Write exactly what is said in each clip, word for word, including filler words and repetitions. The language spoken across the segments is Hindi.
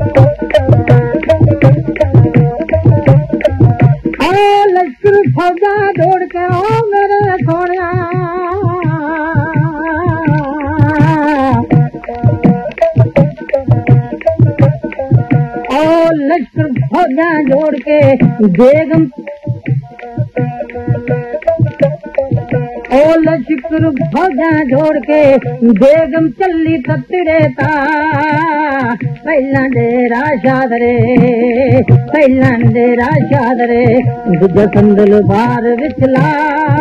लश्कर फौजा दौड़ के ओ मेरे सोनिया ओ लश्कर फौजा जोड़ के बेगम ओ लश्कर फौजा जोड़ के बेगम चली ततरे ता पहला डेरा शादरे पहला डेरा शादरे दूजा संदल बार विचला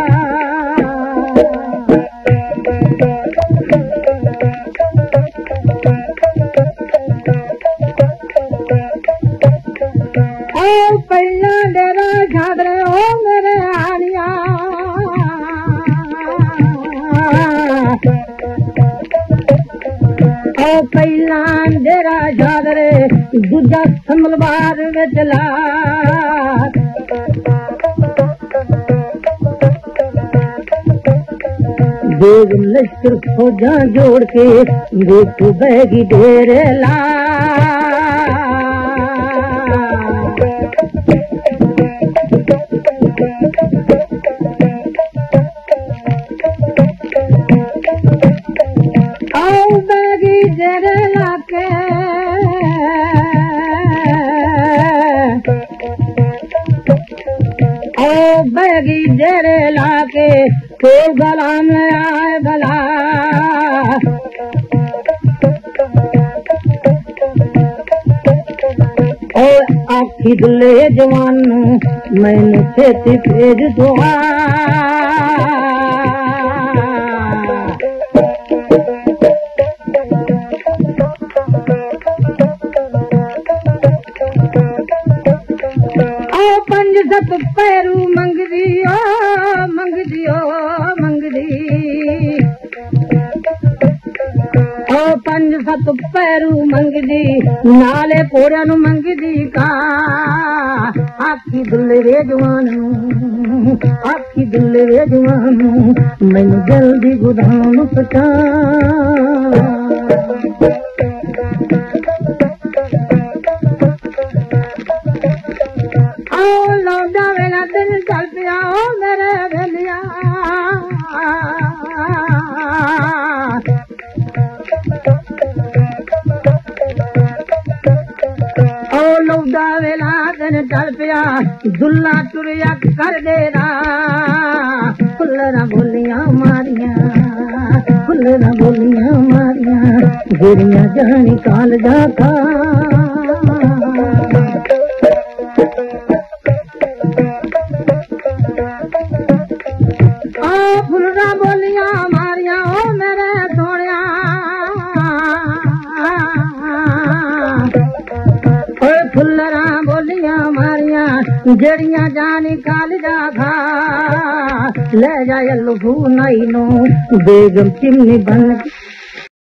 ओ पहला डेरा शादरे ओ मेरे आनिया ओ पहला डेरा शादरे दूजा संदल बार विचला बेगम लश्कर फौजा जोड़ के देखो बैगी डेरे ला आओ बैगी डेरे ला के ओ बैगी डेरे ला के तो गला में आए गला ओ आखी दुल्हे जवान मैंने खेती भेज दुआ ओ पंज सत पैरू मंग दियो मंग दियो मंग दी ओ पंज सत पैरू मंग दी नाले पोड़िया नु मंग दी का आखी दुल्हे जवान आखी दुल्हे जवान मैनू जल्दी गुदाम पचा वेला दिन चल पिया ओ मेरे भेलिया ओ लौदा वेला दिन चल पिया दुल्ला टुरिया कर देना फुल्लरा बोलियां मारिया फुल्लरा बोलियां मारिया गिरिया जानी काल जाता फुलरा बोलियां मारिया ओ मेरे सोनिया ओ फुलरा बोलियां मारिया जड़ियां जानी काल जा ले जाए लुभू नाई नो बेगम चिमनी बन